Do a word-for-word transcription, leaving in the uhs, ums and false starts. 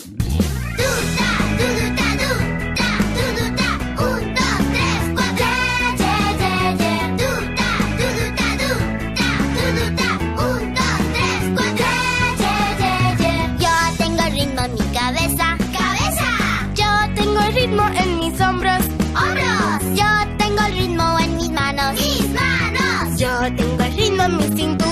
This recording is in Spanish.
En mis hombros, hombros. Yo tengo el ritmo en mis manos, mis manos. Yo tengo el ritmo en mi cintura.